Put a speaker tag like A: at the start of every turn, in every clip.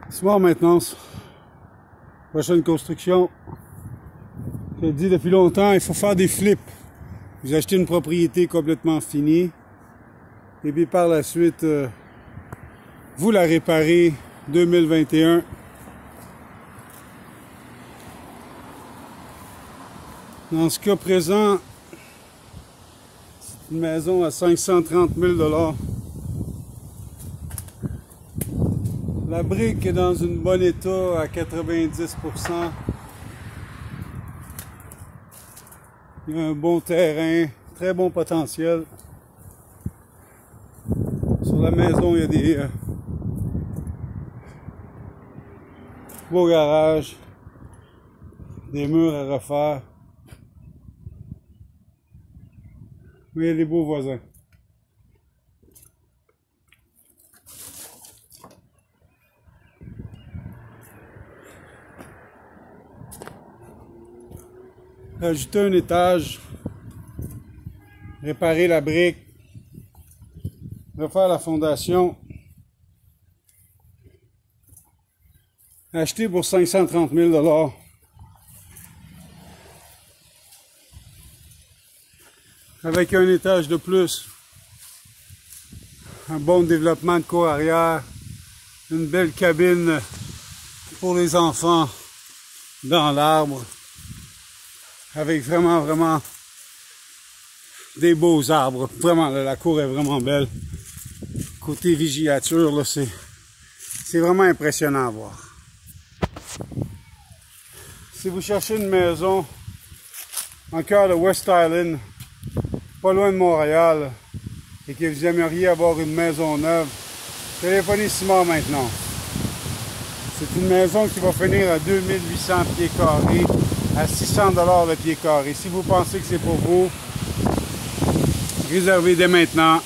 A: Smart Maintenance. Prochaine construction. Je le dis depuis longtemps, il faut faire des flips. Vous achetez une propriété complètement finie. Et puis par la suite, vous la réparez 2021. Dans ce cas présent, c'est une maison à 530 000 $. La brique est dans un bon état à 90%. Il y a un bon terrain, très bon potentiel. Sur la maison, il y a des beaux garages, des murs à refaire. Mais il y a des beaux voisins. Rajouter un étage, réparer la brique, refaire la fondation, acheter pour 530 000 $. Avec un étage de plus, un bon développement de cour arrière, une belle cabine pour les enfants dans l'arbre, avec vraiment des beaux arbres. Vraiment, là, la cour est vraiment belle. Côté vigilature, là, c'est vraiment impressionnant à voir. Si vous cherchez une maison en cœur de West Island, pas loin de Montréal, et que vous aimeriez avoir une maison neuve, téléphonez Smart Maintenance. C'est une maison qui va finir à 2800 pieds carrés, à 600 $ le pied carré. Si vous pensez que c'est pour vous, réservez dès maintenant.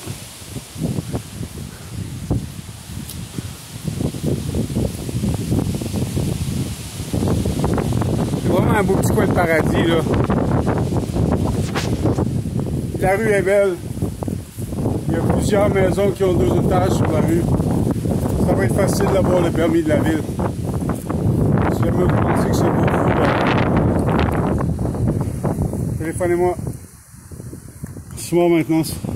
A: C'est vraiment un beau petit coin de paradis, là. La rue est belle. Il y a plusieurs maisons qui ont 2 étages sur la rue. Ça va être facile d'avoir le permis de la ville. Si jamais vous pensez que c'est pour vous, téléphonez-moi. Smart Maintenance.